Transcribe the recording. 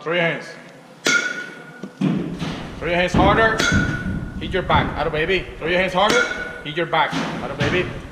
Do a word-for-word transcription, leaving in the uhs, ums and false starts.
Throw your hands. Throw your hands harder. Hit your back. Out, baby. Throw your hands harder. Hit your back. Out, baby.